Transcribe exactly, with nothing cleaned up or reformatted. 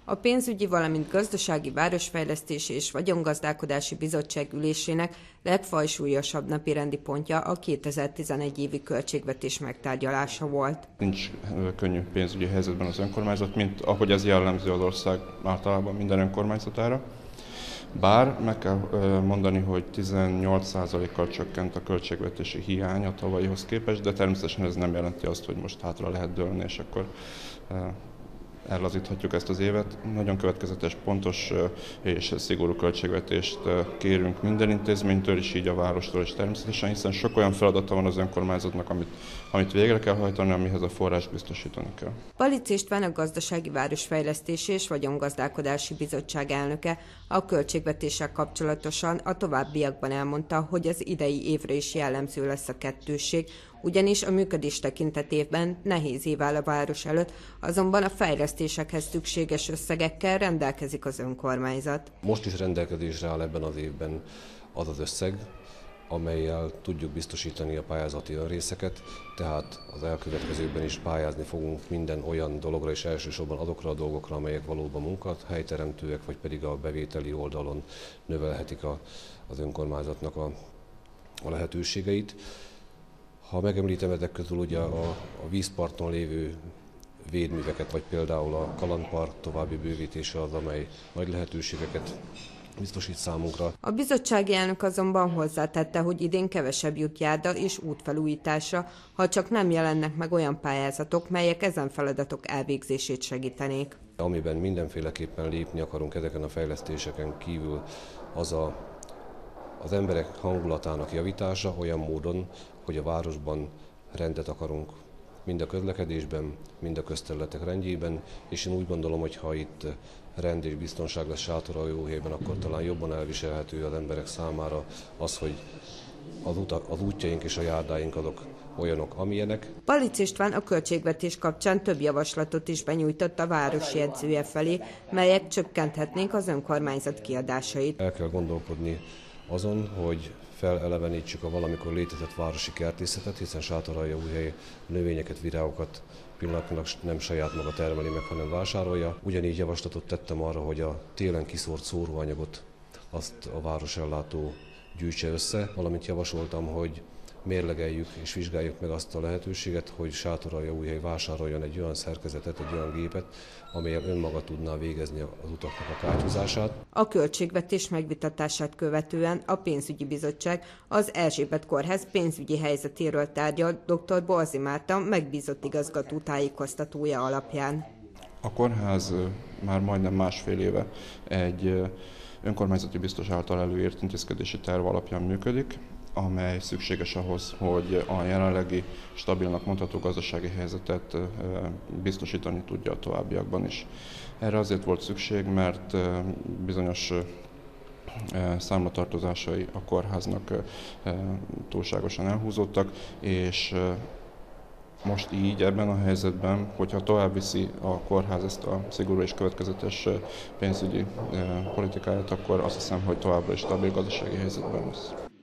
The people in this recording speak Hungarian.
A pénzügyi, valamint gazdasági, városfejlesztési és vagyongazdálkodási bizottság ülésének legfajsúlyosabb napirendi pontja a kétezer-tizenegy évi költségvetés megtárgyalása volt. Nincs könnyű pénzügyi helyzetben az önkormányzat, mint ahogy ez jellemző az ország általában minden önkormányzatára. Bár meg kell mondani, hogy tizennyolc százalékkal csökkent a költségvetési hiány a tavalyihoz képest, de természetesen ez nem jelenti azt, hogy most hátra lehet dőlni, és akkor ellazíthatjuk ezt az évet. Nagyon következetes, pontos és szigorú költségvetést kérünk minden intézménytől, és így a várostól is természetesen, hiszen sok olyan feladata van az önkormányzatnak, amit, amit végre kell hajtani, amihez a forrást biztosítani kell. Palics István, a Gazdasági, Városfejlesztési és Vagyongazdálkodási Bizottság elnöke a költségvetéssel kapcsolatosan a továbbiakban elmondta, hogy az idei évre is jellemző lesz a kettősség, ugyanis a működés tekintetében nehéz év áll a város előtt, azonban a fejlesztésekhez szükséges összegekkel rendelkezik az önkormányzat. Most is rendelkezésre áll ebben az évben az az összeg, amellyel tudjuk biztosítani a pályázati önrészeket, tehát az elkövetkezőkben is pályázni fogunk minden olyan dologra, és elsősorban azokra a dolgokra, amelyek valóban munkahelyteremtőek, vagy pedig a bevételi oldalon növelhetik a, az önkormányzatnak a, a lehetőségeit. Ha megemlítem ezek közül ugye a, a vízparton lévő védműveket, vagy például a kalandpark további bővítése az, amely nagy lehetőségeket biztosít számunkra. A bizottsági elnök azonban hozzátette, hogy idén kevesebb jut járda és útfelújításra, ha csak nem jelennek meg olyan pályázatok, melyek ezen feladatok elvégzését segítenék. Amiben mindenféleképpen lépni akarunk ezeken a fejlesztéseken kívül, az a, az emberek hangulatának javítása olyan módon, hogy a városban rendet akarunk mind a közlekedésben, mind a közterületek rendjében, és én úgy gondolom, hogy ha itt rend és biztonság lesz Sátoraljaújhelyben, akkor talán jobban elviselhető az emberek számára az, hogy az, utak, az útjaink és a járdáink azok olyanok, amilyenek. Palics István a költségvetés kapcsán több javaslatot is benyújtott a város jegyzője felé, melyek csökkenthetnék az önkormányzat kiadásait. El kell gondolkodni azon, hogy felelevenítsük a valamikor létezett városi kertészetet, hiszen Sátoraljaújhely növényeket, virágokat pillanatnyilag nem saját maga termeli meg, hanem vásárolja. Ugyanígy javaslatot tettem arra, hogy a télen kiszórt szóróanyagot azt a városellátó gyűjtse össze, valamint javasoltam, hogy mérlegeljük és vizsgáljuk meg azt a lehetőséget, hogy Sátoraljaújhely vásároljon egy olyan szerkezetet, egy olyan gépet, amellyel önmaga tudná végezni az utaknak a kátyúzását. A költségvetés megvitatását követően a pénzügyi bizottság az Erzsébet kórház pénzügyi helyzetéről tárgyal dr. Balzi Márta megbízott igazgató tájékoztatója alapján. A kórház már majdnem másfél éve egy önkormányzati biztos által előírt intézkedési terv alapján működik, amely szükséges ahhoz, hogy a jelenlegi stabilnak mondható gazdasági helyzetet biztosítani tudja a továbbiakban is. Erre azért volt szükség, mert bizonyos számlatartozásai a kórháznak túlságosan elhúzódtak, és most így ebben a helyzetben, hogyha tovább viszi a kórház ezt a szigorú és következetes pénzügyi politikáját, akkor azt hiszem, hogy továbbra is stabil gazdasági helyzetben lesz.